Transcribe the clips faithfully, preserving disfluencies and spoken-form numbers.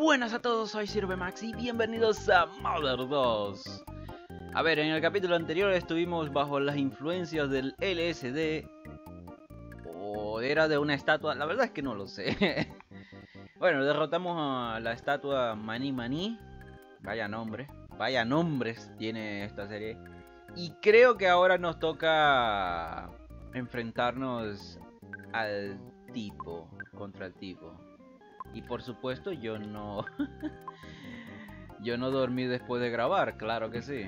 Buenas a todos, soy Sirvemax y bienvenidos a Mother dos. A ver, en el capítulo anterior estuvimos bajo las influencias del L S D. ¿O era de una estatua? La verdad es que no lo sé. Bueno, derrotamos a la estatua Mani Mani. Vaya nombre, vaya nombres tiene esta serie. Y creo que ahora nos toca enfrentarnos al tipo, contra el tipo. Y por supuesto yo no... yo no dormí después de grabar, claro que sí.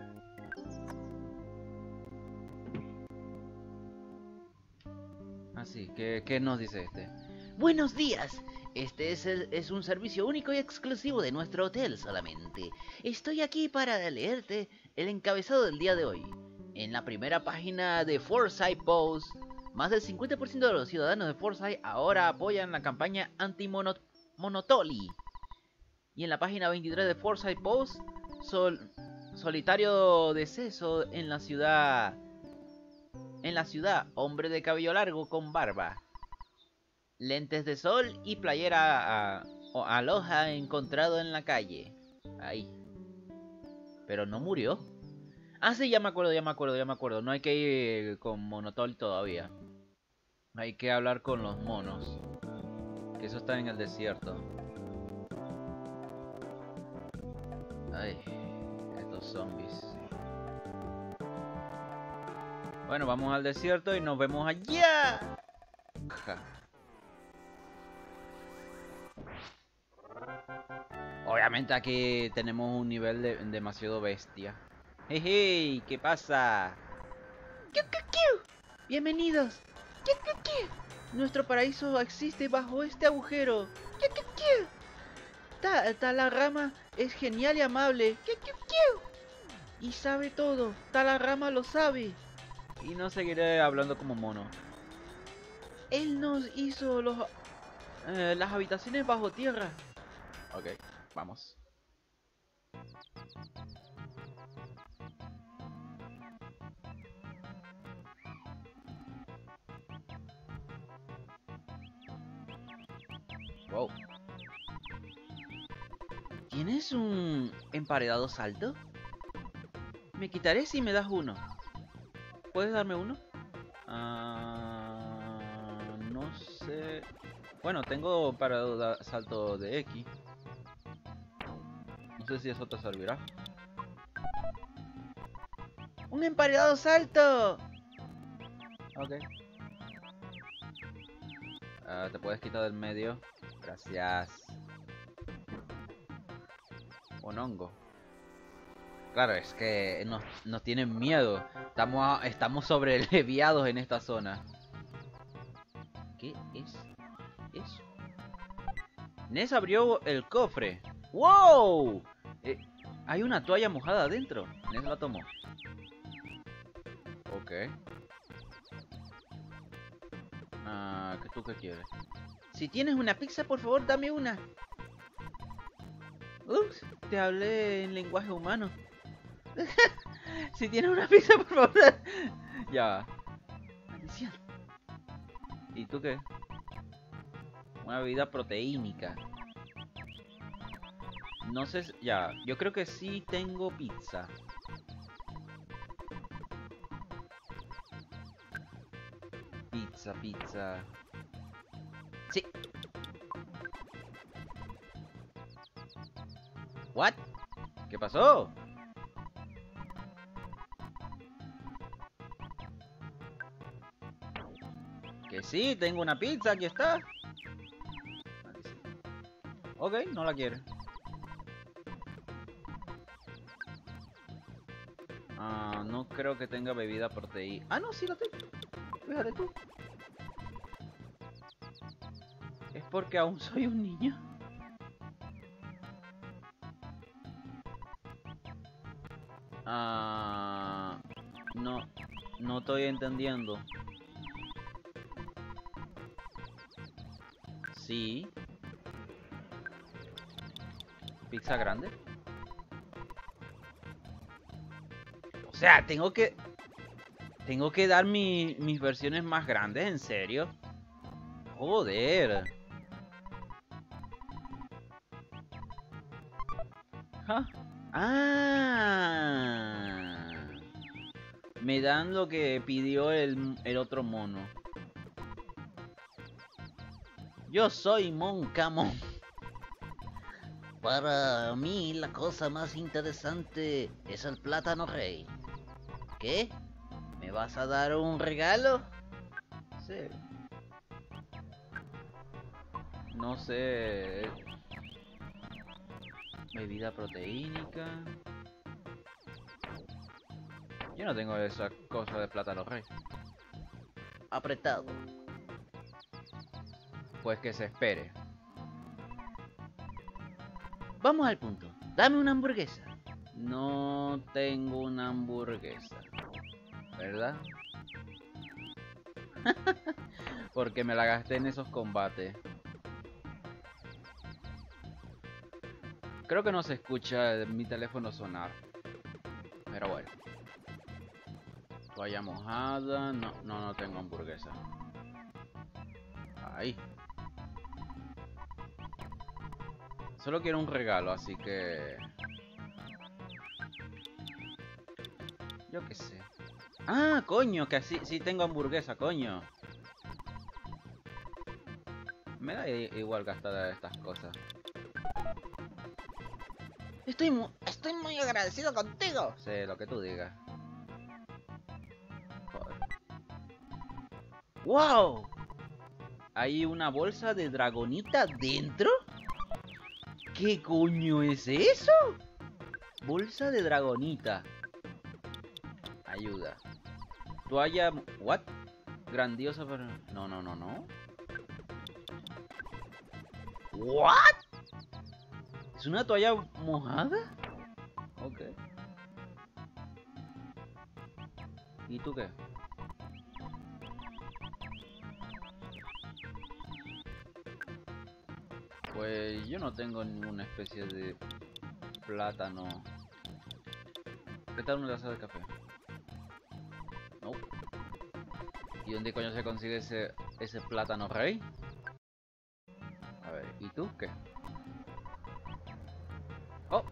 Así que, ¿qué nos dice este? Buenos días. Este es, el, es un servicio único y exclusivo de nuestro hotel solamente. Estoy aquí para leerte el encabezado del día de hoy. En la primera página de Forsyth Post, más del cincuenta por ciento de los ciudadanos de Forsyth ahora apoyan la campaña anti-Monopoly. Y en la página veintitrés de Forsyth Post, sol, solitario deceso en la ciudad. En la ciudad, hombre de cabello largo con barba, lentes de sol y playera a, o aloha encontrado en la calle. Ahí. Pero no murió. Ah, sí, ya me acuerdo, ya me acuerdo, ya me acuerdo. No hay que ir con Monopoly todavía. Hay que hablar con los monos. Que eso está en el desierto. Ay, estos zombies. Bueno, vamos al desierto y nos vemos allá. Ja. Obviamente aquí tenemos un nivel de, demasiado bestia. Hey, hey, ¿qué pasa? ¡Kiu, kiu, kiu! Bienvenidos. ¡Kiu, kiu, kiu! Nuestro paraíso existe bajo este agujero. ¡Kiu, kiu, kiu! Ta, Talarama es genial y amable. ¡Kiu, kiu, kiu! Y sabe todo. Talarama lo sabe. Y no seguiré hablando como mono. Él nos hizo los, eh, las habitaciones bajo tierra. Ok, vamos. Wow. ¿Tienes un emparedado salto? Me quitaré si me das uno. ¿Puedes darme uno? Uh, no sé. Bueno, tengo para salto de X. No sé si eso te servirá. ¡Un emparedado salto! Ok. Uh, te puedes quitar del medio. Gracias. Un hongo. Claro, es que nos, nos tienen miedo. Estamos, estamos sobreleviados en esta zona. ¿Qué es eso? Ness abrió el cofre. ¡Wow! Eh, hay una toalla mojada adentro. Ness la tomó. Ok. Ah, ¿qué tú qué quieres? Si tienes una pizza, por favor, dame una. Ups, te hablé en lenguaje humano. Si tienes una pizza, por favor. Ya. Maldición. ¿Y tú qué? Una bebida proteínica. No sé, ya, yo creo que sí tengo pizza. Pizza, pizza. Sí. What? ¿Qué pasó? Que sí, tengo una pizza, aquí está. Ok, no la quiere. Ah, no creo que tenga bebida proteína. Ah, no, sí la tengo. Fíjate tú. Es porque aún soy un niño. Ah, no, no estoy entendiendo. Sí. Pizza grande. O sea, tengo que... Tengo que dar mi, mis versiones más grandes, ¿en serio? Joder. ¿Ah? Ah, me dan lo que pidió el, el otro mono. Yo soy Moncamon. Para mí la cosa más interesante es el plátano rey. ¿Qué? ¿Me vas a dar un regalo? Sí. No sé. Bebida proteínica. Yo no tengo esa cosa de plátano rey. Apretado. Pues que se espere. Vamos al punto. Dame una hamburguesa. No tengo una hamburguesa, ¿verdad? Porque me la gasté en esos combates. Creo que no se escucha mi teléfono sonar. Pero bueno. Toalla mojada. No, no, no tengo hamburguesa. Ahí. Solo quiero un regalo, así que... Yo qué sé. Ah, coño, que sí, sí tengo hamburguesa, coño. Me da igual gastar estas cosas. Estoy, mu estoy muy agradecido contigo. Sí, lo que tú digas. Joder. ¡Wow! ¿Hay una bolsa de dragonita dentro? ¿Qué coño es eso? Bolsa de dragonita. Ayuda. Toalla... ¿What? Grandiosa pero... No, no, no, no. ¿What? ¿Es una toalla mojada? Ok. ¿Y tú qué? Pues yo no tengo ninguna especie de plátano. ¿Qué tal una taza de café? No. ¿Y dónde coño se consigue ese, ese plátano rey? A ver, ¿y tú qué? Oh.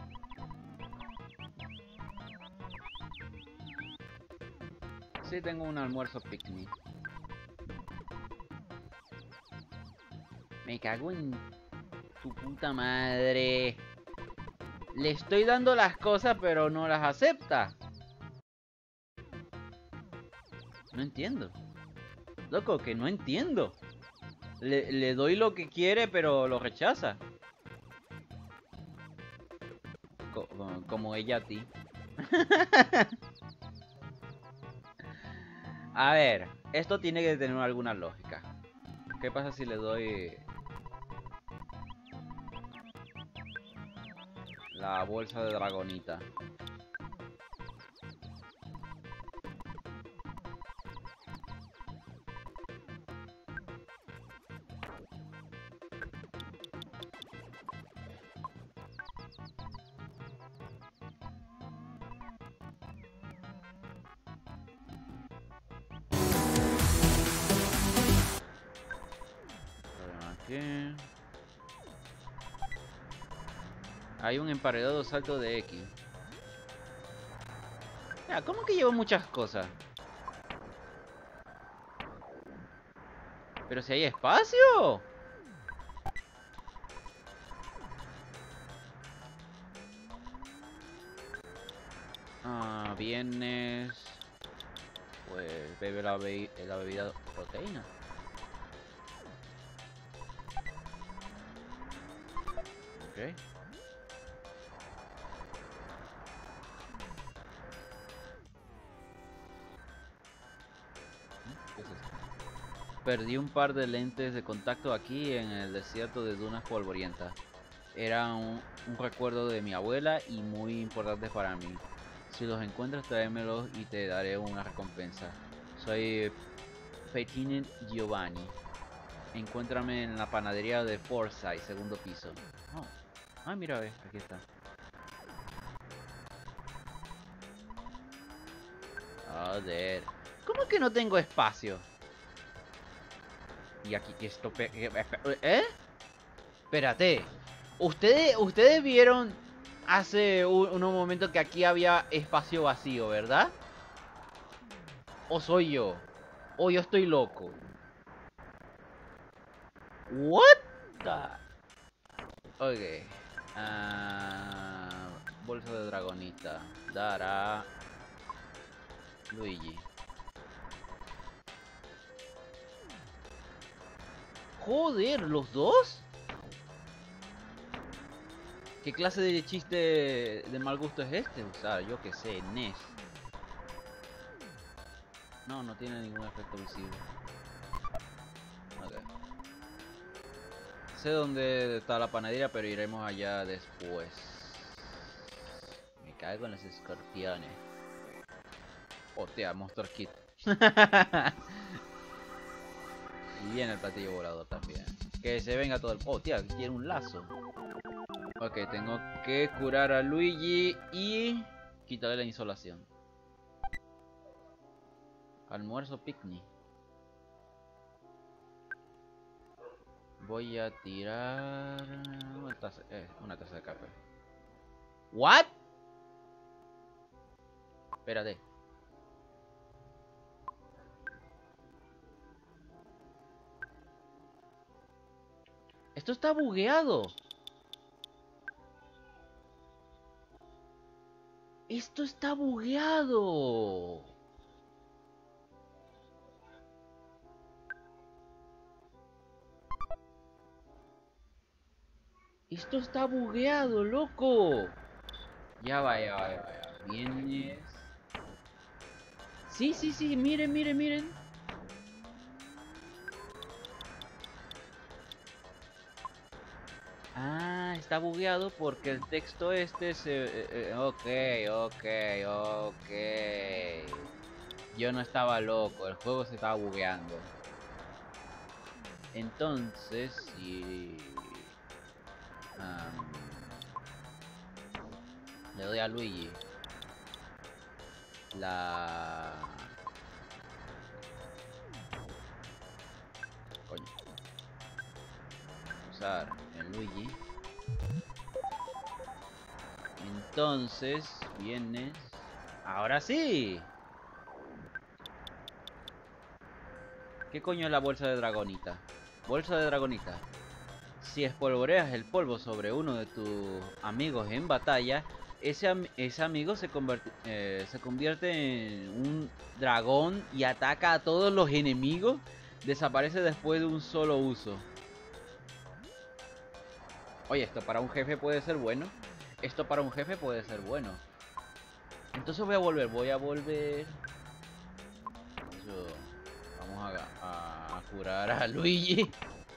Sí, tengo un almuerzo picnic. Me cago en tu puta madre. Le estoy dando las cosas, pero no las acepta. No entiendo. Loco, que no entiendo. Le, le doy lo que quiere, pero lo rechaza. Co como ella a ti. A ver, esto tiene que tener alguna lógica. ¿Qué pasa si le doy la bolsa de dragonita? Aquí. Hay un emparedado salto de X. Ya, ¿cómo que llevo muchas cosas? Pero si hay espacio. Ah, vienes. Pues bebe la, be la bebida proteína. Ok. ¿Qué es esto? Perdí un par de lentes de contacto aquí en el desierto de Dunas Polvorientas. Era un, un recuerdo de mi abuela y muy importante para mí. Si los encuentras, tráemelos y te daré una recompensa. Soy Pettine Giovanni. Encuéntrame en la panadería de Forsyth, segundo piso. Oh. Ah, mira, ve, aquí está. Joder. ¿Cómo que no tengo espacio? Y aquí esto... ¿Eh? Espérate. Ustedes, ustedes vieron hace un, unos momentos que aquí había espacio vacío, ¿verdad? ¿O soy yo? ¿O yo estoy loco? What the... Ok. Ah, bolsa de dragonita. Dará Luigi. Joder, ¿los dos? ¿Qué clase de chiste de mal gusto es este? O sea, yo que sé, N E S. No, no tiene ningún efecto visible. Ok. Sé dónde está la panadería, pero iremos allá después. Me cago en los escorpiones. Hostia, Monster Kid. Y viene el platillo volador también. Que se venga todo el... Oh, tía, tiene un lazo. Ok, tengo que curar a Luigi y quitarle la insolación. Almuerzo picnic. Voy a tirar una taza, eh, una taza de café. ¿What? Espérate. Esto está bugueado. Esto está bugueado. Esto está bugueado, loco. Ya va, ya va, ya va. Ya va. Vienes. Sí, sí, sí, miren, miren, miren. Ah, está bugueado porque el texto este se... Eh, eh, ok, ok, ok. Yo no estaba loco, el juego se estaba bugueando. Entonces, si... Um, le doy a Luigi la... Coño. Usar el Luigi. Entonces, vienes... ¡Ahora sí! ¿Qué coño es la bolsa de dragonita? Bolsa de dragonita. Si espolvoreas el polvo sobre uno de tus amigos en batalla, ese, am ese amigo se, eh, se convierte en un dragón y ataca a todos los enemigos. Desaparece después de un solo uso. Oye, esto para un jefe puede ser bueno. Esto para un jefe puede ser bueno. Entonces voy a volver, voy a volver. Yo, vamos a, a, a curar a Luigi.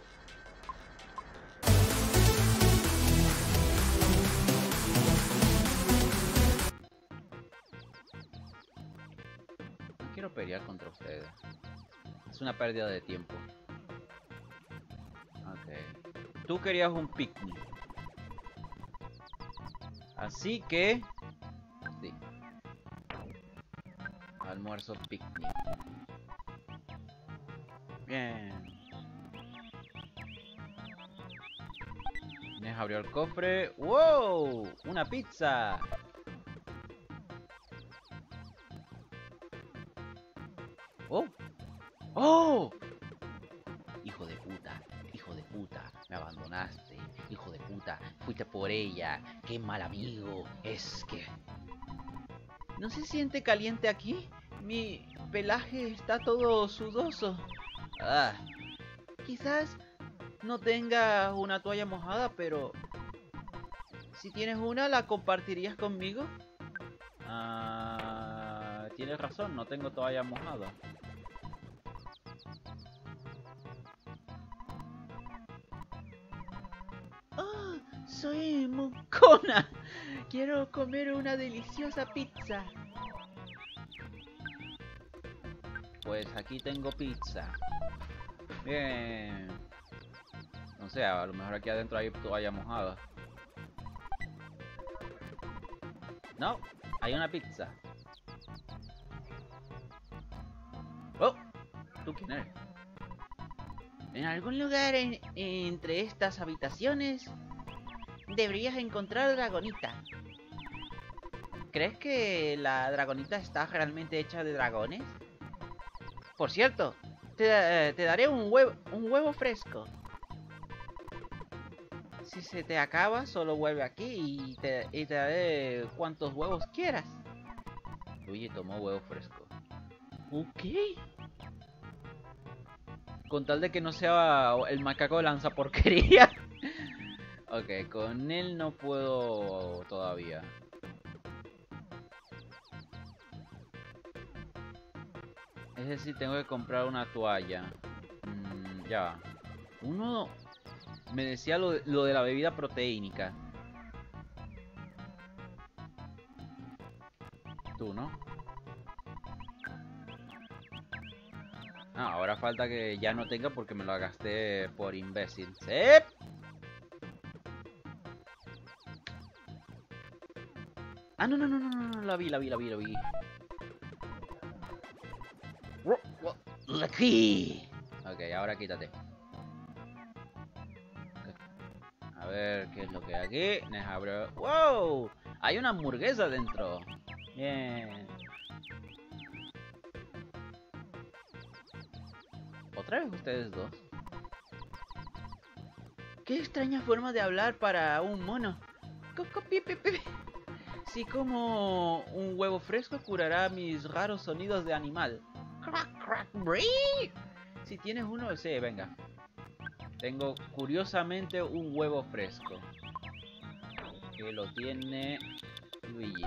No quiero pelear contra ustedes. Es una pérdida de tiempo. Ok. Tú querías un picnic. Así que... sí. Almuerzo picnic. Bien. Inés abrió el cofre. ¡Wow! ¡Una pizza! ¡Oh! ¡Oh! Hijo de puta, hijo de puta, me abandonaste. Hijo de puta, fuiste por ella. ¡Qué mal amigo! Es que... ¿no se siente caliente aquí? Mi pelaje está todo sudoso. Ah, quizás no tengas una toalla mojada, pero... si tienes una, ¿la compartirías conmigo? Ah, tienes razón, no tengo toalla mojada. ¡Oh! ¡Soy Mocona! Quiero comer una deliciosa pizza. Pues aquí tengo pizza. Bien. No sé, a lo mejor aquí adentro hay toalla mojada. No, hay una pizza. Oh, ¿tú quién eres? En algún lugar en, entre estas habitaciones deberías encontrar a Dragonita. ¿Crees que la Dragonita está realmente hecha de dragones? Por cierto, te, eh, te daré un huevo, un huevo fresco. Si se te acaba, solo vuelve aquí y te, y te daré cuantos huevos quieras. Luigi tomó huevo fresco. Ok. Con tal de que no sea el macaco lanza porquería. Ok, con él no puedo todavía. Es decir, tengo que comprar una toalla. Mm, ya. Uno me decía lo de, lo de la bebida proteínica. Tú, ¿no? Ah, ahora falta que ya no tenga porque me lo gasté por imbécil. ¡Sí! Ah, no, no, no, no, no, la vi, la vi, la vi, la vi. Aquí. Ok, ahora quítate. A ver qué es lo que hay aquí. Deja abrir. ¡Wow! Hay una hamburguesa dentro. Bien. ¿Otra vez ustedes dos? Qué extraña forma de hablar para un mono. Si como un huevo fresco curará mis raros sonidos de animal. Crack, crack, break. Si tienes uno, sí, venga. Tengo curiosamente un huevo fresco. Que lo tiene Luigi.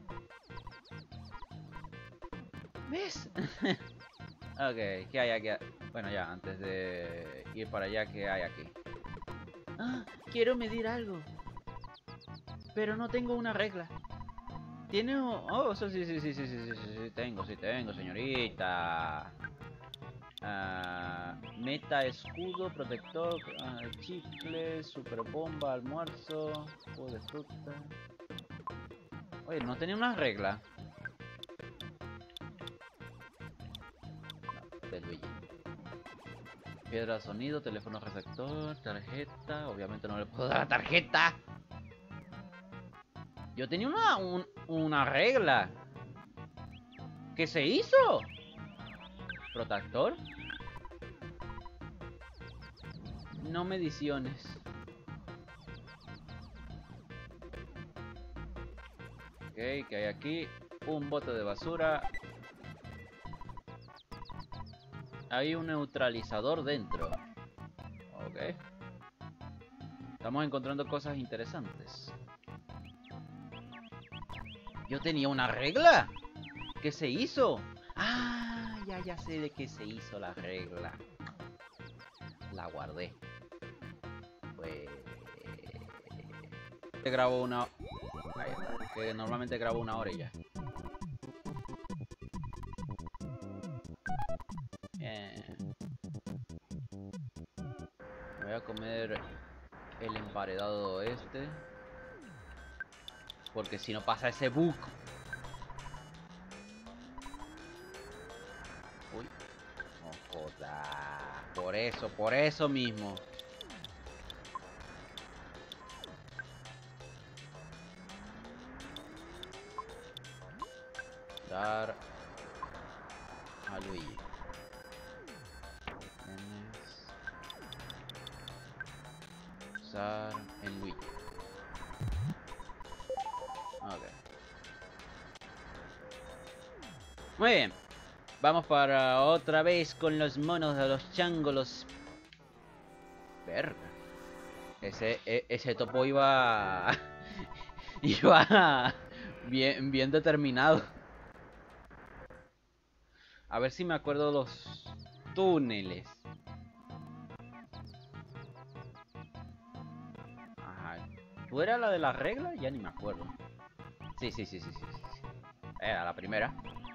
¿Ves? Ok, ¿qué hay aquí? Bueno, ya, antes de ir para allá, ¿qué hay aquí? Ah, quiero medir algo. Pero no tengo una regla. ¿Tiene un... Oh, eso sí, sí, sí, sí, sí, sí, sí, sí, tengo, sí tengo, señorita. Ah, meta, escudo, protector, ah, chicle, super bomba, almuerzo, jugo de fruta. Oye, no tenía una regla. No, de Luigi. Piedra, sonido, teléfono receptor, tarjeta. Obviamente no le puedo dar la tarjeta. Yo tenía una, un, una regla. ¿Qué se hizo? ¿Protector? No mediciones. Ok, que hay aquí un bote de basura. Hay un neutralizador dentro. Ok. Estamos encontrando cosas interesantes. Yo tenía una regla. ¿Qué se hizo? Ah, ya, ya sé de qué se hizo la regla. La guardé. Pues... grabo una... Ahí está. Que normalmente grabo una hora y ya. Bien. Me voy a comer el emparedado este. Porque si no pasa ese bug. Uy. No joda. Por eso, por eso mismo. Dar a Luigi. Usar en Luigi. Ok. Muy bien. Vamos para otra vez con los monos de los changolos. Verga. Ese, e, ese topo iba... iba bien, bien determinado. A ver si me acuerdo los túneles. Ajá. ¿Tú eras la de la regla? Ya ni me acuerdo. Sí, sí, sí, sí, sí, sí. Era la primera.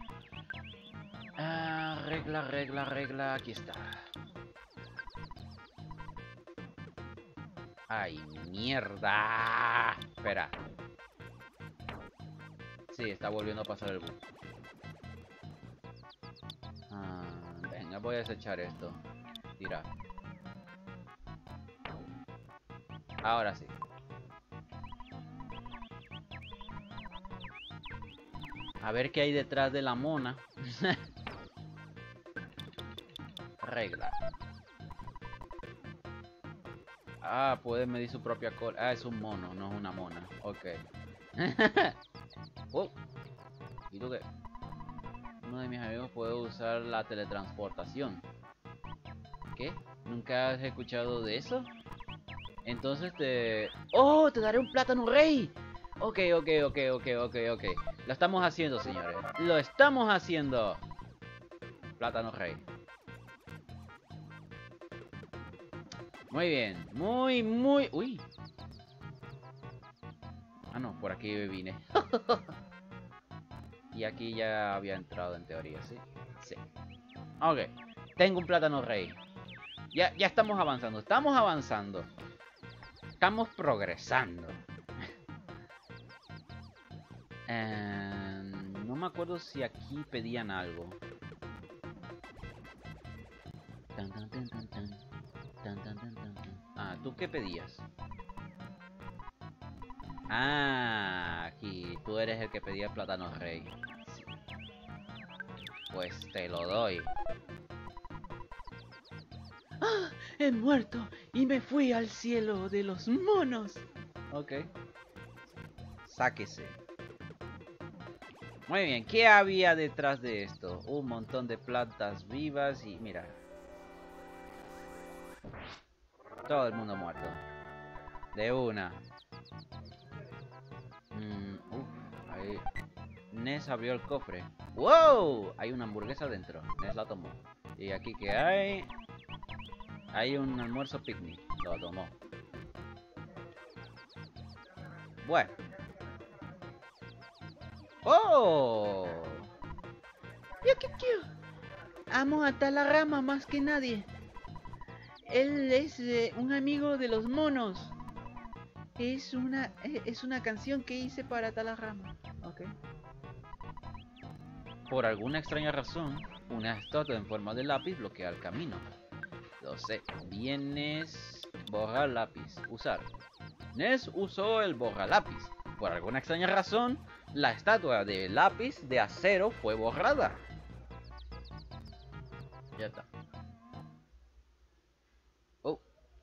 Ah, regla, regla, regla. Aquí está. ¡Ay, mierda! Espera. Sí, está volviendo a pasar el bus. Ah, venga, voy a desechar esto. Tira. Ahora sí. A ver qué hay detrás de la mona. Regla. Ah, puede medir su propia cola. Ah, es un mono, no es una mona. Ok. Oh. ¿Y tú qué? Uno de mis amigos puede usar la teletransportación. ¿Qué? ¿Nunca has escuchado de eso? Entonces te... ¡Oh! ¡Te daré un plátano rey! Ok, ok, ok, ok, ok, ok. Lo estamos haciendo, señores. Lo estamos haciendo. Plátano rey. Muy bien. Muy, muy... Uy. Ah, no. Por aquí vine. Y aquí ya había entrado en teoría, ¿sí? Sí. Ok. Tengo un plátano rey. Ya, ya estamos avanzando. Estamos avanzando. Estamos progresando. eh, no me acuerdo si aquí pedían algo. Tan, tan, tan, tan, tan. Tan, tan, tan, tan, tan. Ah, ¿tú qué pedías? Ah, aquí. Tú eres el que pedía el plátano rey. Sí. Pues te lo doy. ¡Ah! He muerto y me fui al cielo de los monos. Ok. Sáquese. Muy bien, ¿qué había detrás de esto? Un montón de plantas vivas y mira. Todo el mundo muerto. De una. Mm, uf, ahí. Ness abrió el cofre. ¡Wow! Hay una hamburguesa dentro. Ness la tomó. Y aquí que hay... Hay un almuerzo picnic. Lo tomó. Bueno. ¡Oh! Yo que quiero. Amo a Talarama más que nadie. Él es eh, un amigo de los monos. Es una es una canción que hice para Talarama. Ok. Por alguna extraña razón, una estatua en forma de lápiz bloquea el camino. Lo sé. Vienes... Borrar lápiz. Usar. Ness usó el borra lápiz. Por alguna extraña razón, la estatua de lápiz de acero fue borrada. Ya está. Oh.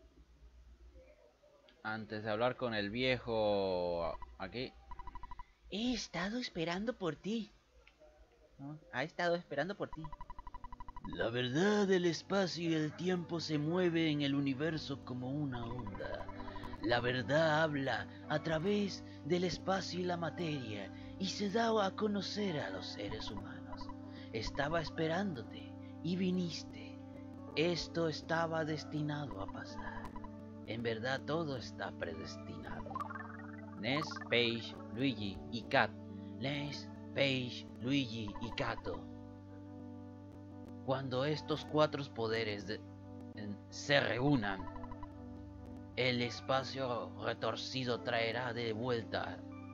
Antes de hablar con el viejo... Aquí. He estado esperando por ti. ¿No? Ha estado esperando por ti. La verdad del espacio y el tiempo se mueve en el universo como una onda. La verdad habla a través del espacio y la materia y se da a conocer a los seres humanos. Estaba esperándote y viniste. Esto estaba destinado a pasar. En verdad todo está predestinado. Ness, Paige, Luigi y Kat. Ness, Paige, Luigi y Kato. Cuando estos cuatro poderes de, en, se reúnan, el espacio retorcido traerá de vuelta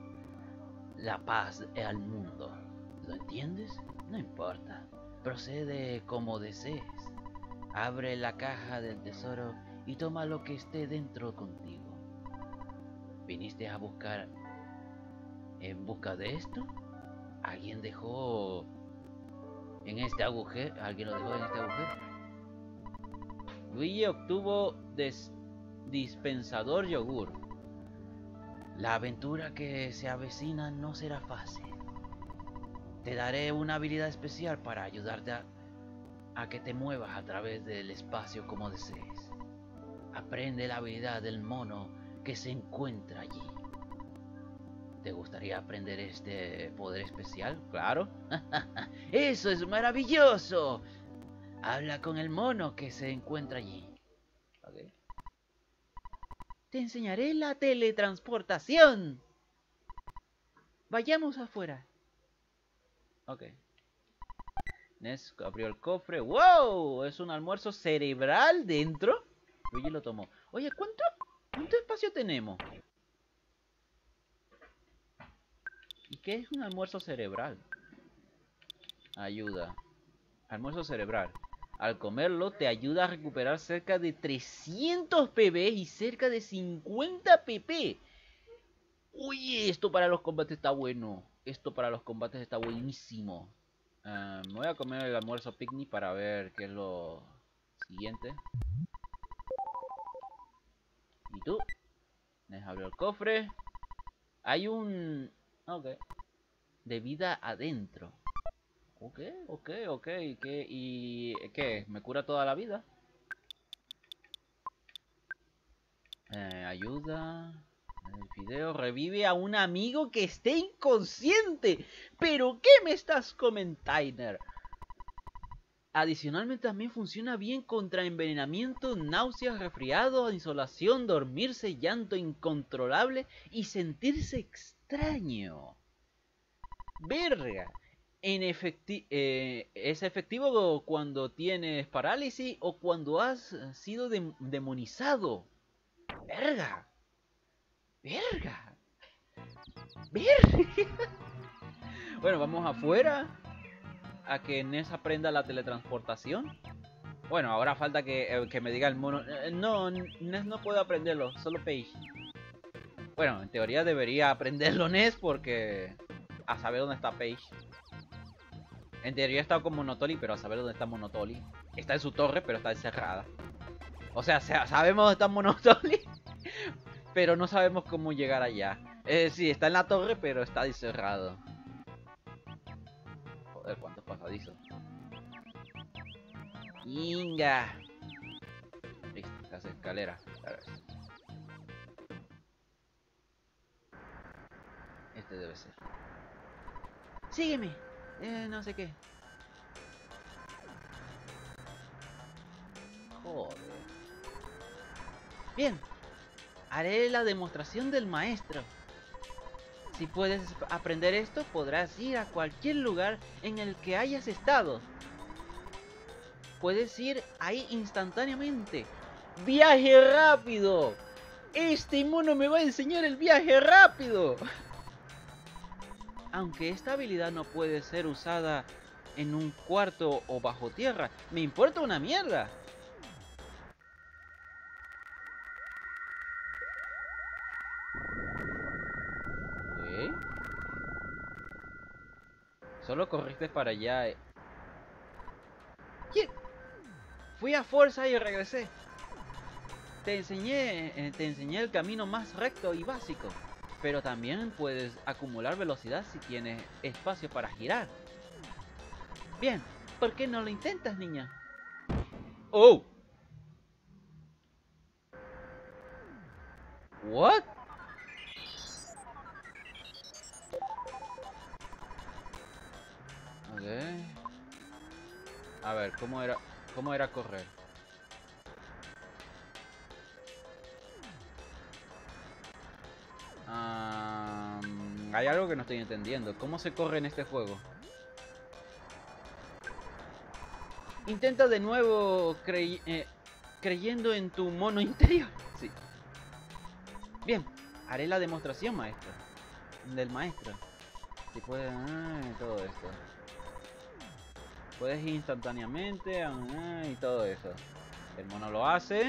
la paz al mundo. ¿Lo entiendes? No importa. Procede como desees. Abre la caja del tesoro y toma lo que esté dentro contigo. ¿Viniste a buscar en busca de esto? ¿Alguien dejó en este agujero? ¿Alguien lo dejó en este agujero? Luigi obtuvo des dispensador yogur. La aventura que se avecina no será fácil. Te daré una habilidad especial para ayudarte a, a que te muevas a través del espacio como desees. Aprende la habilidad del mono que se encuentra allí. ¿Te gustaría aprender este poder especial? Claro. ¡Eso es maravilloso! Habla con el mono que se encuentra allí. Okay. Te enseñaré la teletransportación. Vayamos afuera. Ok. Ness abrió el cofre. ¡Wow! Es un almuerzo cerebral dentro. Luigi lo tomó. Oye, ¿cuánto, cuánto espacio tenemos? ¿Y qué es un almuerzo cerebral? Ayuda. Almuerzo cerebral. Al comerlo te ayuda a recuperar cerca de trescientos P B y cerca de cincuenta P P. Uy, esto para los combates está bueno. Esto para los combates está buenísimo. Uh, me voy a comer el almuerzo picnic para ver qué es lo siguiente. ¿Y tú? Les abro el cofre. Hay un... Ok. De vida adentro. Ok, ok, ok. ¿Qué? ¿Y qué? ¿Me cura toda la vida? Eh, ayuda. El video revive a un amigo que esté inconsciente. ¿Pero qué me estás comentando? Adicionalmente también funciona bien contra envenenamiento, náuseas, resfriado, insolación, dormirse, llanto incontrolable y sentirse extraño. Verga. En efecti eh, es efectivo cuando tienes parálisis o cuando has sido de demonizado. Verga. Verga. Verga. Bueno, vamos afuera a que Ness aprenda la teletransportación. Bueno, ahora falta que, eh, que me diga el mono. Eh, no, Ness no puede aprenderlo, solo Paige. Bueno, en teoría debería aprenderlo Ness porque... A saber dónde está Paige. En teoría está con Monotoli, pero a saber dónde está Monotoli. Está en su torre, pero está encerrada. O sea, sabemos dónde está Monotoli, pero no sabemos cómo llegar allá. Eh, sí, está en la torre, pero está encerrado. Joder, cuántos pasadizos. Inga. Listo, las escaleras. A ver. Este debe ser. Sígueme. Eh, no sé qué. Joder. Bien. Haré la demostración del maestro. Si puedes aprender esto, podrás ir a cualquier lugar en el que hayas estado. Puedes ir ahí instantáneamente. ¡Viaje rápido! Este mono me va a enseñar el viaje rápido. Aunque esta habilidad no puede ser usada en un cuarto o bajo tierra, me importa una mierda. ¿Qué? Solo corriste para allá. ¿Quién? Fui a Forza y regresé. Te enseñé, eh, te enseñé el camino más recto y básico. Pero también puedes acumular velocidad si tienes espacio para girar. Bien, ¿por qué no lo intentas, niña? ¡Oh! ¿What? Ok. A ver, ¿cómo era, cómo era correr? Um, hay algo que no estoy entendiendo. ¿Cómo se corre en este juego? Intenta de nuevo crey eh, creyendo en tu mono interior. Sí. Bien, haré la demostración, maestro. Del maestro. Si puede... Ah, todo esto. Puedes ir instantáneamente ah, y todo eso. El mono lo hace.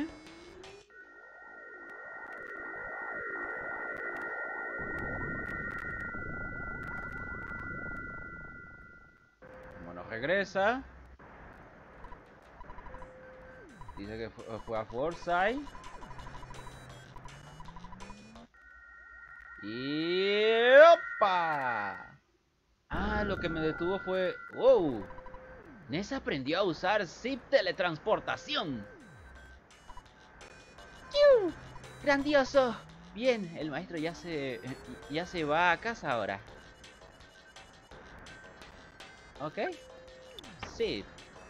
El mono regresa. Dice que fue, fue a Forsyth. Y... ¡opa! Ah, lo que me detuvo fue... ¡Wow! Ness aprendió a usar Zip Teletransportación. ¡Kiu! ¡Grandioso! Bien, el maestro ya se... ya se va a casa ahora. ¿Ok? Zip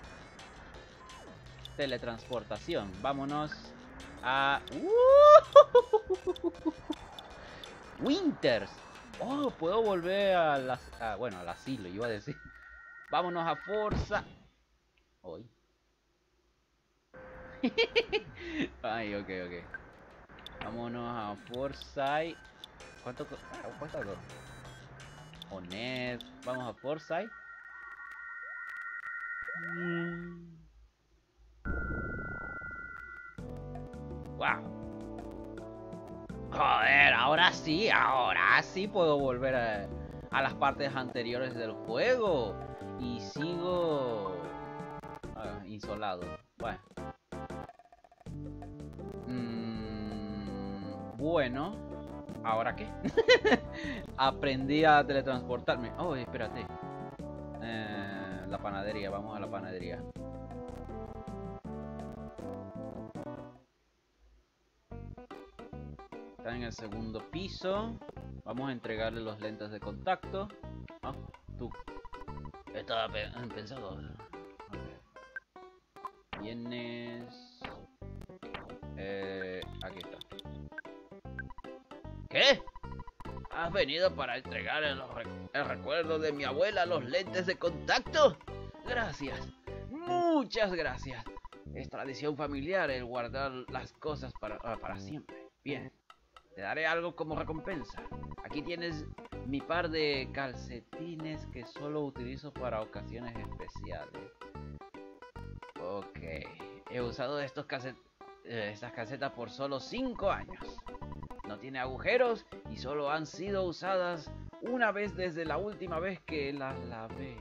Teletransportación. Vámonos a... Winters. Oh, puedo volver a las... Ah, bueno, al asilo, iba a decir. Vámonos a Forza. Hoy. Ay, ok, ok. Vámonos a Forsyth. ¿Cuánto ah, cuesta? O Ness. Vamos a Forsyth. Mm. Wow. Joder, ahora sí, ahora sí puedo volver a, a las partes anteriores del juego. Y sigo ah, insolado. Bueno. Mm, bueno. ¿Ahora qué? Aprendí a teletransportarme. Oh, espérate. Eh, la panadería, vamos a la panadería. Está en el segundo piso. Vamos a entregarle los lentes de contacto. Ah, tú. Estaba pe pensando. Okay. Vienes. Eh, aquí está. ¿Qué? ¿Has venido para entregar el, el recuerdo de mi abuela los lentes de contacto? Gracias. Muchas gracias. Es tradición familiar el guardar las cosas para, para siempre. Bien. Te daré algo como recompensa. Aquí tienes mi par de calcetines que solo utilizo para ocasiones especiales. Ok. He usado estos calcet eh, estas calcetas por solo cinco años. No tiene agujeros y solo han sido usadas una vez desde la última vez que las lavé.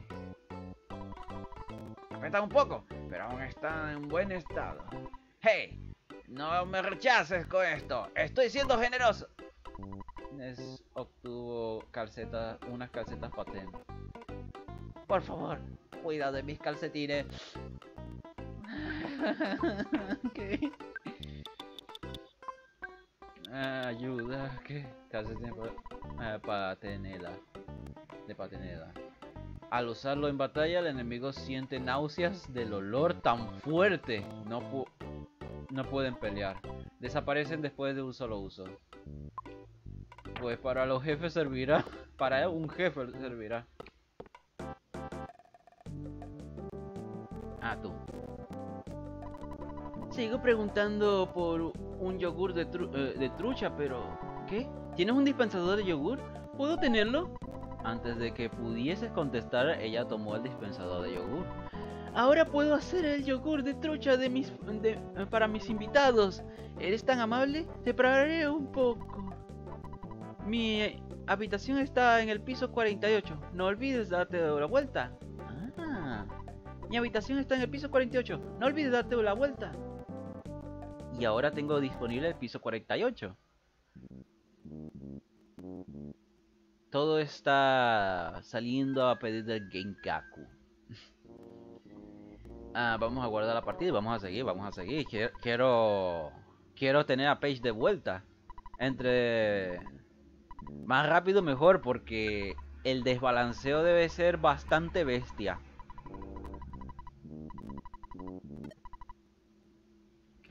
Apretan un poco, pero aún están en buen estado. ¡Hey! No me rechaces con esto. Estoy siendo generoso. Nes obtuvo calcetas, unas calcetas patentes. Por favor, cuida de mis calcetines. ¿Qué? Ah, ayuda, ¿qué? Calcetines eh, patenela. De patenela. Al usarlo en batalla, el enemigo siente náuseas del olor tan fuerte. No pu No pueden pelear. Desaparecen después de un solo uso. Pues para los jefes servirá. Para un jefe servirá. Ah, tú. Sigo preguntando por un yogur de, tru eh, de trucha, pero... ¿Qué? ¿Tienes un dispensador de yogur? ¿Puedo tenerlo? Antes de que pudieses contestar, ella tomó el dispensador de yogur. Ahora puedo hacer el yogur de trucha de mis, de, para mis invitados. ¿Eres tan amable? Te pagaré un poco. Mi habitación está en el piso cuarenta y ocho. No olvides darte la vuelta. Ah, mi habitación está en el piso cuarenta y ocho. No olvides darte la vuelta. Y ahora tengo disponible el piso cuarenta y ocho. Todo está saliendo a pedir del Genkaku. Ah, vamos a guardar la partida y vamos a seguir, vamos a seguir. Quiero... Quiero tener a Paige de vuelta. Entre... Más rápido mejor, porque el desbalanceo debe ser bastante bestia. Ok.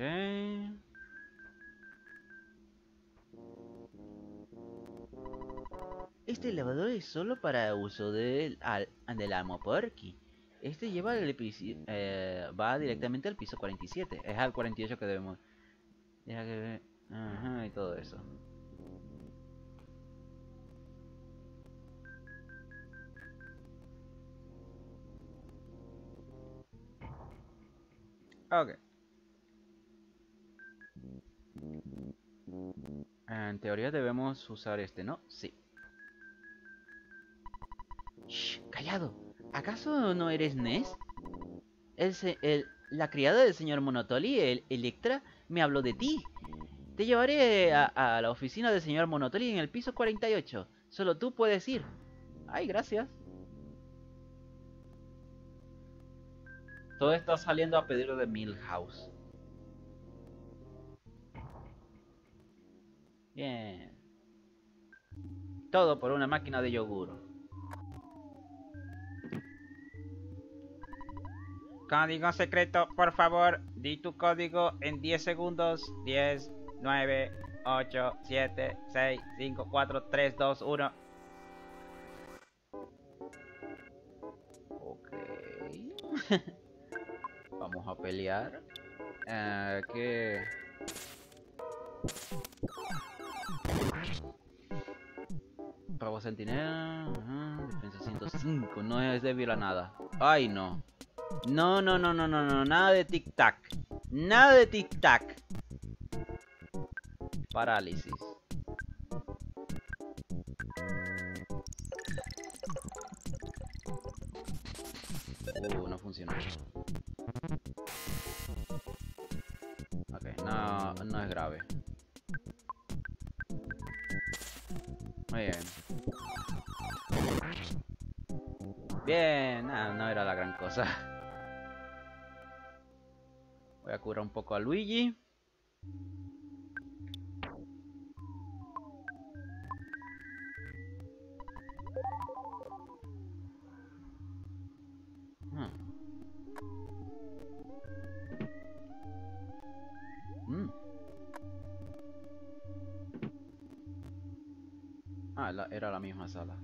Este elevador es solo para uso del, al, del amo Porky. Este lleva el eh, va directamente al piso cuarenta y siete. Es al cuarenta y ocho que debemos. Deja que ver. Ajá, y todo eso. Ok. En teoría debemos usar este, ¿no? Sí. Shh, callado. ¿Acaso no eres Ness? El, el, la criada del señor Monotoli, el Electra, me habló de ti. Te llevaré a, a la oficina del señor Monotoli en el piso cuarenta y ocho. Solo tú puedes ir. Ay, gracias. Todo está saliendo a pedido de Milhouse. Bien. Todo por una máquina de yogur. Código secreto, por favor. Di tu código en diez segundos. diez, nueve, ocho, siete, seis, cinco, cuatro, tres, dos, uno. Ok. Vamos a pelear. Uh, ¿Qué? Robo centinela. Uh, defensa ciento cinco. No es débil a nada. Ay, no. No, no, no, no, no, no. Nada de tic-tac. Nada de tic-tac. Parálisis. Uh, no funcionó. Ok, no, no es grave. Muy bien. Bien, no, no era la gran cosa. Voy a curar un poco a Luigi. Hmm. Mm. Ah, la, era la misma sala.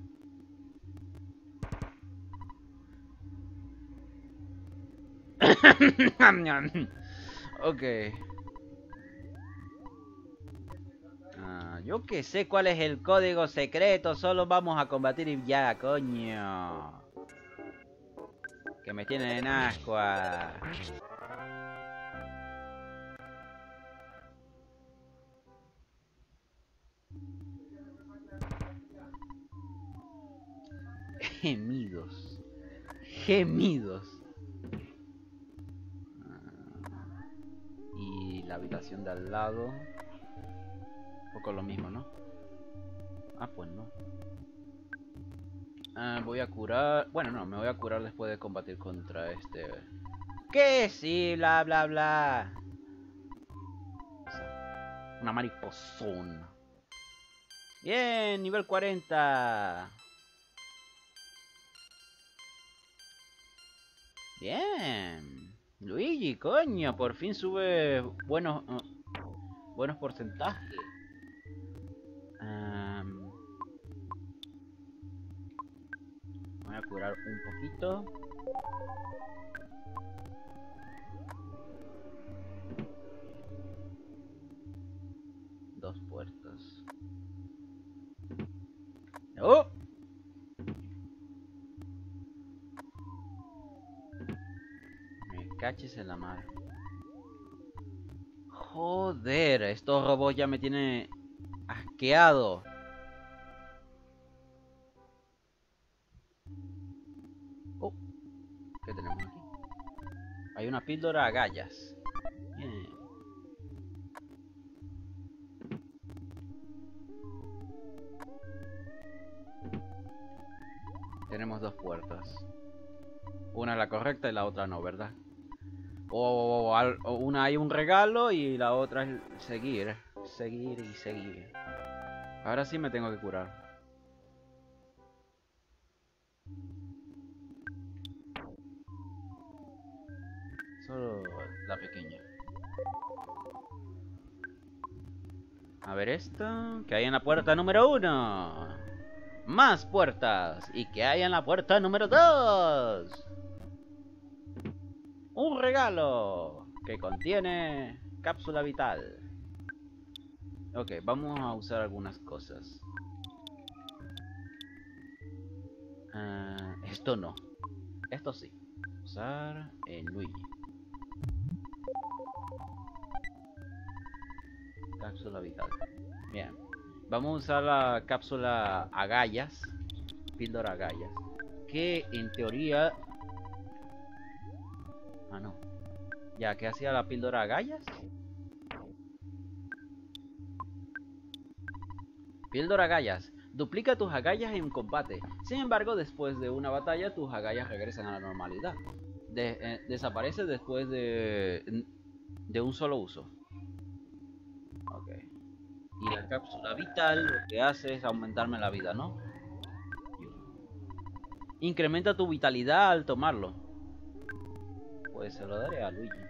Ok. Ah, yo que sé cuál es el código secreto, solo vamos a combatir y ya, coño. Que me tienen en ascua. Gemidos. Gemidos. Ah, y la habitación de al lado. Un poco lo mismo, ¿no? Ah, pues no. Ah, voy a curar... Bueno, no, me voy a curar después de combatir contra este... ¿Qué? Sí, bla, bla, bla. Una mariposona. Bien, nivel cuarenta. Bien. Luigi, coño, por fin sube buenos, uh, buenos porcentajes. Um, voy a curar un poquito. Dos puertas. ¡Oh! Me caches en la madre. Joder, estos robots ya me tienen asqueado. Oh, ¿qué tenemos aquí? Hay una píldora a gallas. Bien. Tenemos dos puertas. Una es la correcta y la otra no, ¿verdad? O, o, o una hay un regalo y la otra es seguir. Seguir y seguir. Ahora sí me tengo que curar. Solo la pequeña. A ver esto. ¿Qué hay en la puerta número uno? Más puertas. ¿Y qué hay en la puerta número dos? Un regalo que contiene cápsula vital. Ok, vamos a usar algunas cosas. Uh, esto no. Esto sí. Usar el Luigi. Cápsula vital. Bien. Vamos a usar la cápsula agallas. Píldora agallas. Que en teoría... Ah, no. Ya, ¿qué hacía la píldora agallas? Píldora agallas. Duplica tus agallas en combate. Sin embargo, después de una batalla, tus agallas regresan a la normalidad. De, eh, desaparece después de, de un solo uso. Ok. Y la cápsula vital lo que hace es aumentarme la vida, ¿no? Incrementa tu vitalidad al tomarlo. Pues se lo daré a Luigi.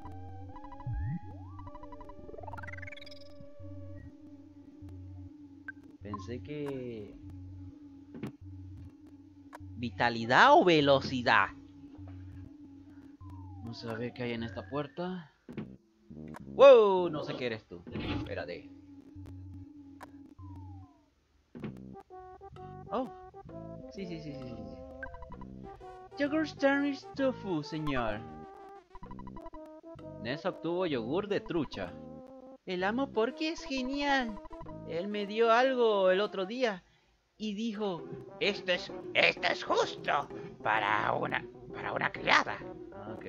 Pensé que... ¿Vitalidad o velocidad? Vamos a ver qué hay en esta puerta. ¡Wow! No sé qué eres tú. Espérate. Oh. Sí, sí, sí, sí, sí. Yogur Stanish Tofu, señor. Ness obtuvo yogur de trucha. El amo Porky es genial. Él me dio algo el otro día. y dijo, Esto es, esto es justo para una, para una criada. ok.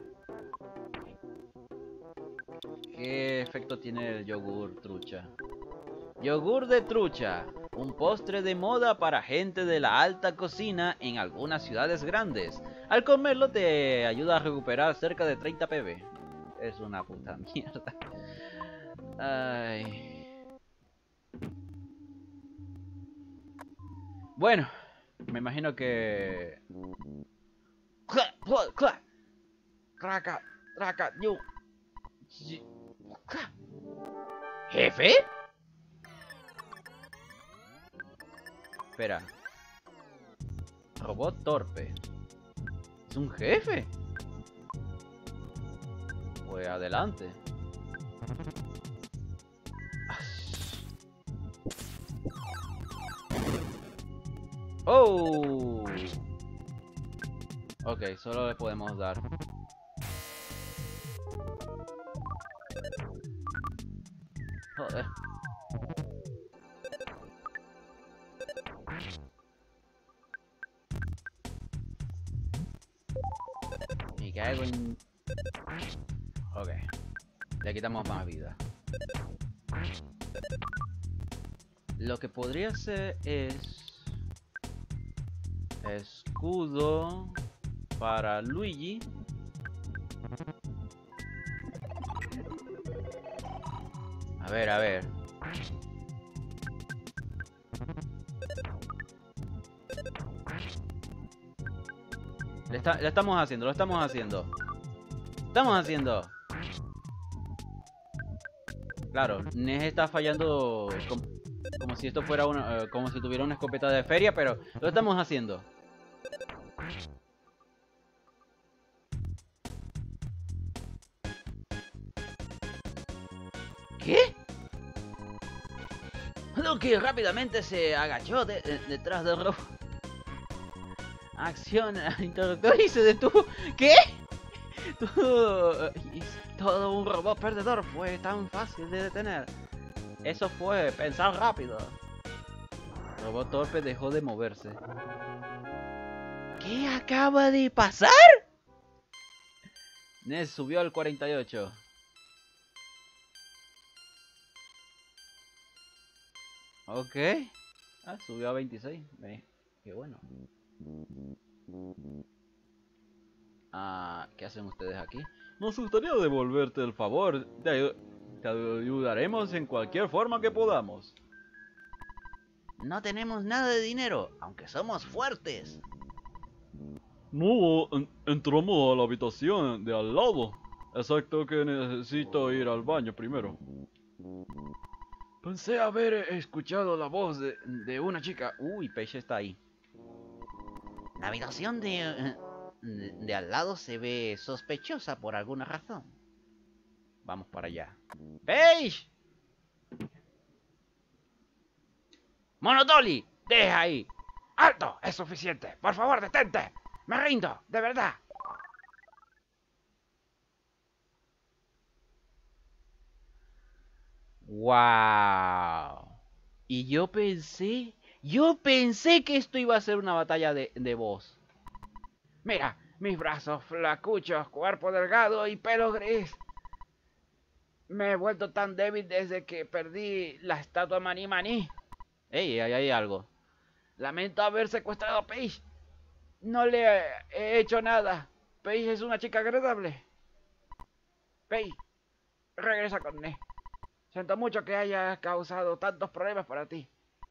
¿Qué efecto tiene el yogur trucha? Yogur de trucha, un postre de moda para gente de la alta cocina en algunas ciudades grandes. Al comerlo te ayuda a recuperar cerca de treinta P B. Es una puta mierda. Ay. Bueno, me imagino que... Cla, cla, cla. Traca, traca, yo. Yi- cla. ¿Jefe? Espera. Robot torpe. ¿Es un jefe? Pues adelante. Oh. Ok, solo le podemos dar. Joder. Me caigo en... Ok. Le quitamos más vida. Lo que podría ser es... escudo para Luigi. A ver, a ver. Le, está, le estamos haciendo, lo estamos haciendo. Estamos haciendo. Claro, Ness está fallando como, como si esto fuera una, uh, como si tuviera una escopeta de feria, pero lo estamos haciendo. ¿Qué? Lucky rápidamente se agachó de, de, detrás del robot. Acción al interruptor y se detuvo. ¿Qué? Todo, todo un robot perdedor fue tan fácil de detener. Eso fue pensar rápido. El robot torpe dejó de moverse. ¿Qué acaba de pasar? Ness subió al cuarenta y ocho. Ok. Ah, subió a veintiséis. Eh, qué bueno. Ah, ¿qué hacen ustedes aquí? Nos gustaría devolverte el favor. Te, ayu te ayudaremos en cualquier forma que podamos. No tenemos nada de dinero, aunque somos fuertes. No, en entramos a la habitación de al lado. Exacto que necesito ir al baño primero. Pensé haber escuchado la voz de, de una chica. Uy, Paige está ahí. La habitación de, de, de al lado se ve sospechosa por alguna razón. Vamos para allá. ¡Paige! ¡Monotoli! ¡Deja ahí! ¡Alto! Es suficiente. Por favor, detente. Me rindo, de verdad. ¡Wow! Y yo pensé... Yo pensé que esto iba a ser una batalla de, de voz. Mira, mis brazos flacuchos, cuerpo delgado y pelo gris. Me he vuelto tan débil desde que perdí la estatua Maní Maní. ¡Ey! Ahí hay algo. Lamento haber secuestrado a Paige. No le he hecho nada. Paige es una chica agradable. Paige, regresa con Ness. Siento mucho que haya causado tantos problemas para ti.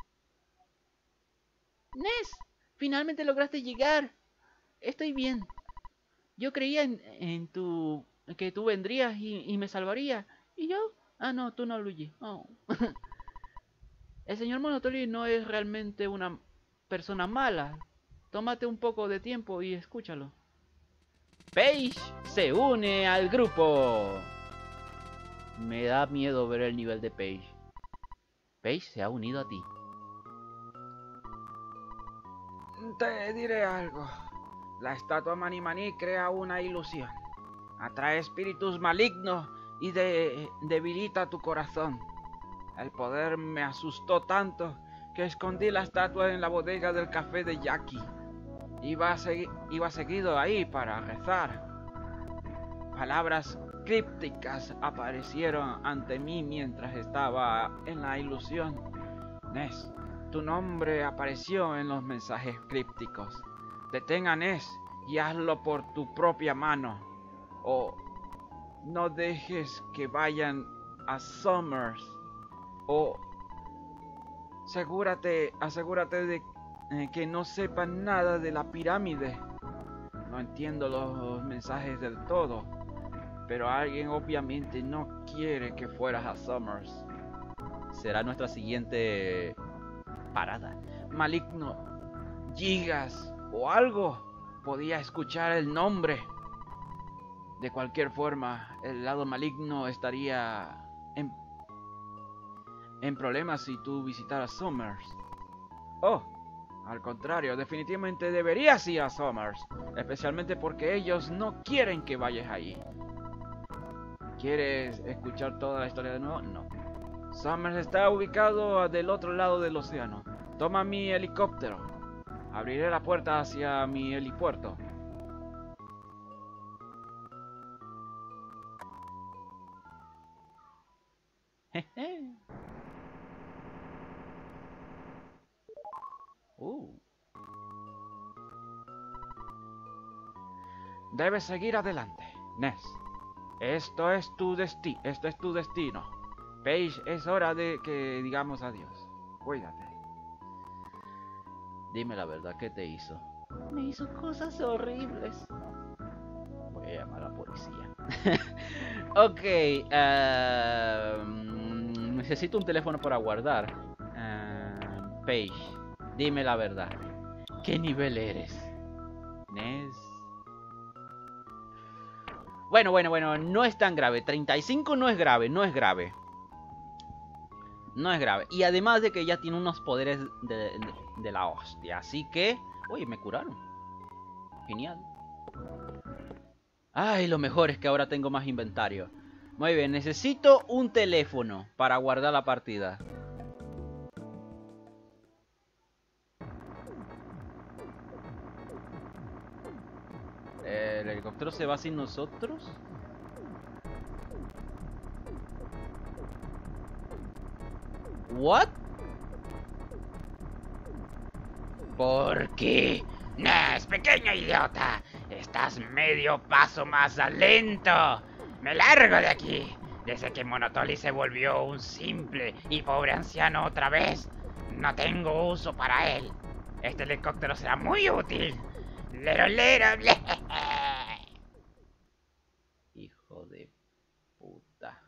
Ness, finalmente lograste llegar. Estoy bien. Yo creía en, en tu... que tú vendrías y, y me salvarías. ¿Y yo? Ah, no, tú no, Luigi. Oh. El señor Monotoli no es realmente una persona mala. Tómate un poco de tiempo y escúchalo. Paige se une al grupo. Me da miedo ver el nivel de Paige. Paige se ha unido a ti. Te diré algo. La estatua Maní Maní crea una ilusión. Atrae espíritus malignos y de, debilita tu corazón. El poder me asustó tanto que escondí la estatua en la bodega del café de Jackie. Iba, a segui- iba seguido ahí para rezar. Palabras crípticas aparecieron ante mí mientras estaba en la ilusión. Ness, tu nombre apareció en los mensajes crípticos. Detén a Ness y hazlo por tu propia mano. O no dejes que vayan a Summers. O asegúrate, asegúrate de eh, que no sepan nada de la pirámide. No entiendo los mensajes del todo, pero alguien obviamente no quiere que fueras a Summers. Será nuestra siguiente parada. Maligno, Gigas o algo. Podía escuchar el nombre. De cualquier forma, el lado maligno estaría en, en problemas si tú visitaras Summers. Oh, al contrario, definitivamente deberías ir a Summers, especialmente porque ellos no quieren que vayas allí. ¿Quieres escuchar toda la historia de nuevo? No. Summers está ubicado del otro lado del océano. Toma mi helicóptero. Abriré la puerta hacia mi helipuerto. uh. Debes seguir adelante, Ness. Esto es tu destino. Esto es tu destino. Paige, es hora de que digamos adiós. Cuídate. Dime la verdad, ¿qué te hizo? Me hizo cosas horribles. Voy a llamar a la policía. Ok, eh, mm, necesito un teléfono para guardar. Eh, Paige, dime la verdad. ¿Qué nivel eres? Ness. Bueno, bueno, bueno, no es tan grave. treinta y cinco no es grave, no es grave. No es grave. Y además de que ya tiene unos poderes de, de, de la hostia. Así que... Oye, me curaron. Genial. Ay, lo mejor es que ahora tengo más inventario. Muy bien, necesito un teléfono para guardar la partida. ¿El helicóptero se va sin nosotros? ¿What? ¿Por qué? Ness, pequeño idiota. Estás medio paso más lento. Me largo de aquí. Desde que Monotoli se volvió un simple y pobre anciano otra vez, no tengo uso para él. Este helicóptero será muy útil. Lero, lero, ble. Hijo de puta.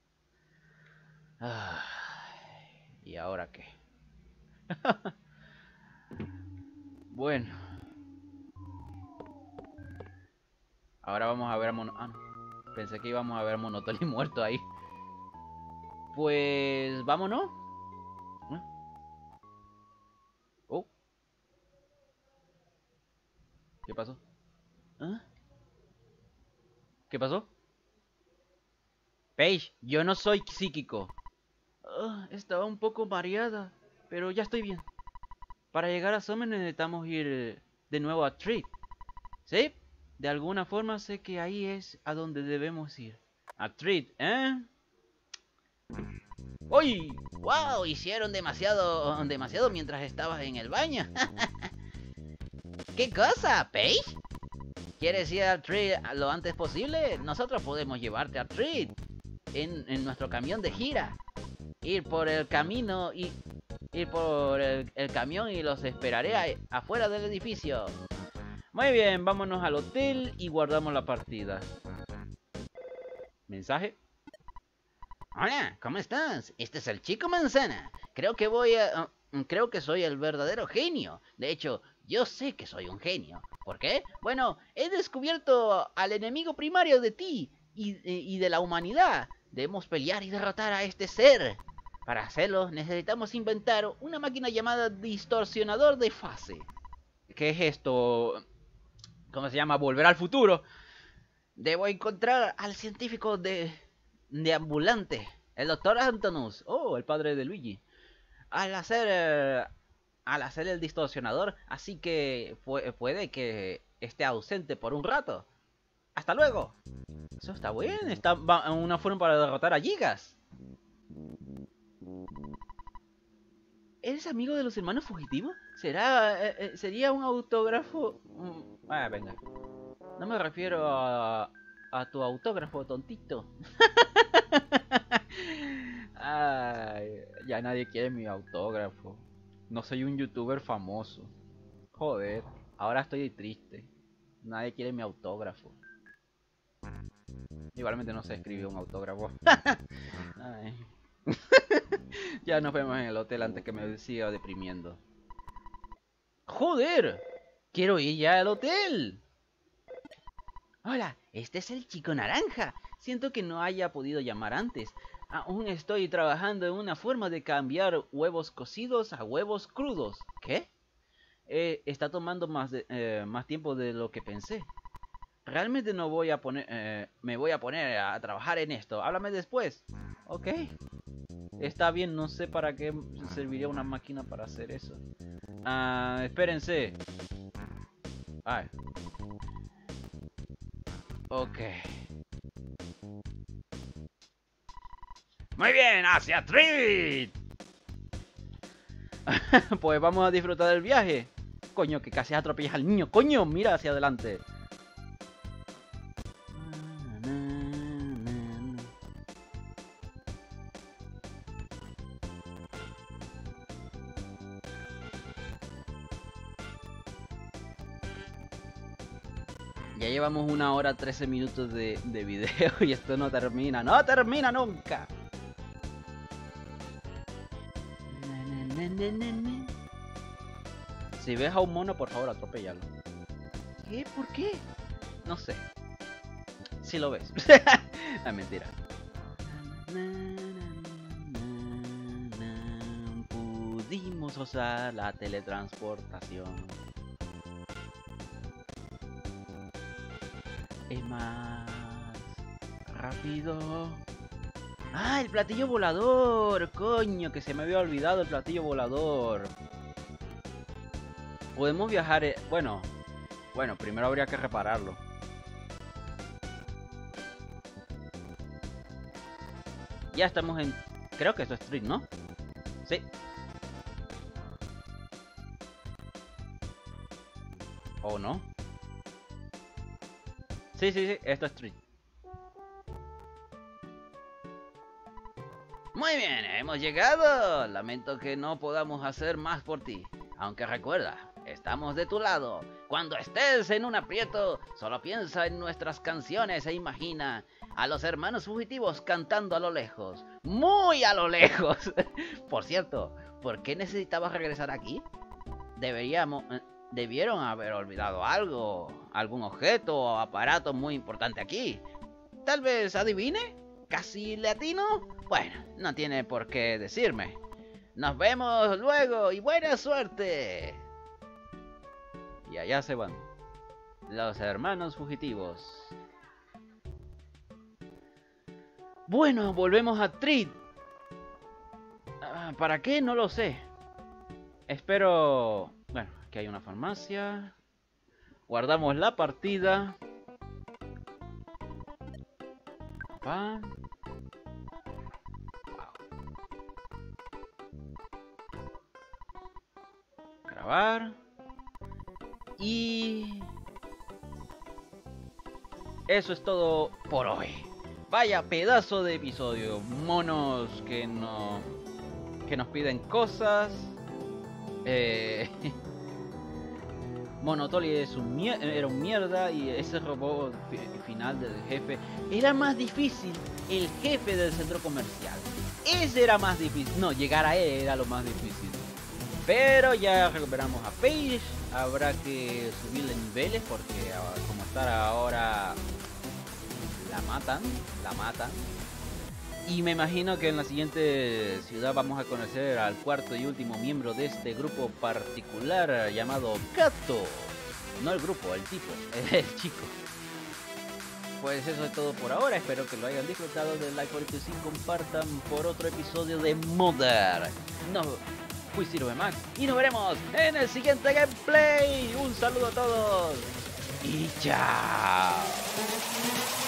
Ay, ¿y ahora qué? Bueno. Ahora vamos a ver a Mono... Ah, no. Pensé que íbamos a ver a Monotoli muerto ahí. Pues... vámonos. ¿Eh? Oh. ¿Qué pasó? ¿Ah? ¿Qué pasó? Paige, yo no soy psíquico. Ah, estaba un poco mareada, pero ya estoy bien. Para llegar a Summer necesitamos ir de nuevo a Treat. ¿Sí? De alguna forma sé que ahí es a donde debemos ir. A Treat, ¿eh? ¡Uy! ¡Wow! Hicieron demasiado, demasiado mientras estabas en el baño. ¿Qué cosa, Paige? ¿Quieres ir a Treat lo antes posible? Nosotros podemos llevarte a Treat en, en nuestro camión de gira. Ir por el camino y... Ir por el, el camión y los esperaré a, afuera del edificio. Muy bien, vámonos al hotel y guardamos la partida. ¿Mensaje? Hola, ¿cómo estás? Este es el Chico Manzana. Creo que voy a... uh, creo que soy el verdadero genio. De hecho, yo sé que soy un genio. ¿Por qué? Bueno, he descubierto al enemigo primario de ti y, y de la humanidad. Debemos pelear y derrotar a este ser. Para hacerlo, necesitamos inventar una máquina llamada distorsionador de fase. ¿Qué es esto? ¿Cómo se llama? ¿Volver al futuro? Debo encontrar al científico de... de ambulante, el doctor Antonus. Oh, el padre de Luigi. al hacer eh, al hacer el distorsionador, así que pu puede que esté ausente por un rato. ¡Hasta luego! Eso está bien, está una forma para derrotar a Gigas. ¿Eres amigo de los hermanos fugitivos? ¿Será eh, eh, sería un autógrafo? Mm, ah, venga. No me refiero a a tu autógrafo, tontito. Ay, ya nadie quiere mi autógrafo. No soy un youtuber famoso. Joder, ahora estoy triste. Nadie quiere mi autógrafo. Igualmente no sé escribir un autógrafo. Ay. Ya nos vemos en el hotel antes que me siga deprimiendo. ¡Joder! ¡Quiero ir ya al hotel! Hola, este es el chico naranja. Siento que no haya podido llamar antes. Aún estoy trabajando en una forma de cambiar huevos cocidos a huevos crudos. ¿Qué? Eh, está tomando más, de, eh, más tiempo de lo que pensé. Realmente no voy a poner... Eh, me voy a poner a trabajar en esto. Háblame después. Ok. Está bien, no sé para qué serviría una máquina para hacer eso. Ah, espérense. Ay. Ok. Muy bien, hacia Treat. Pues vamos a disfrutar del viaje. Coño, que casi atropellas al niño. Coño, mira hacia adelante. Ya llevamos una hora trece minutos de, de video y esto no termina. ¡No termina nunca! Si ves a un mono, por favor, atropéllalo. ¿Qué? ¿Por qué? No sé. Si lo ves. Es mentira. Pudimos usar la teletransportación. Es más rápido. ¡Ah, el platillo volador! ¡Coño, que se me había olvidado el platillo volador! Podemos viajar... Eh... Bueno, bueno, primero habría que repararlo. Ya estamos en... Creo que esto es Street, ¿no? Sí. ¿O no? Sí, sí, sí, esto es Street. Muy bien, hemos llegado. Lamento que no podamos hacer más por ti. Aunque recuerda, estamos de tu lado. Cuando estés en un aprieto, solo piensa en nuestras canciones e imagina a los hermanos fugitivos cantando a lo lejos. ¡Muy a lo lejos! Por cierto, ¿por qué necesitabas regresar aquí? Deberíamos... Debieron haber olvidado algo, algún objeto o aparato muy importante aquí. Tal vez adivine, casi le atino. Bueno, no tiene por qué decirme. Nos vemos luego y buena suerte. Y allá se van los hermanos fugitivos. Bueno, volvemos a Treat. ¿Para qué? No lo sé. Espero... Bueno, aquí hay una farmacia. Guardamos la partida. Pa. Grabar. Y... eso es todo por hoy. Vaya pedazo de episodio. Monos que no... que nos piden cosas. Eh... Monotoli es un era un mierda y ese robot final del jefe era más difícil. El jefe del centro comercial, ese era más difícil. No, llegar a él era lo más difícil. Pero ya recuperamos a Paige. Habrá que subirle niveles porque como está ahora la matan, la matan. Y me imagino que en la siguiente ciudad vamos a conocer al cuarto y último miembro de este grupo particular llamado Kato. No el grupo, el tipo, el chico. pues eso es todo por ahora. Espero que lo hayan disfrutado. Den like, por y compartan por otro episodio de Mother. No, fui Sirve Max y nos veremos en el siguiente gameplay. Un saludo a todos y chao.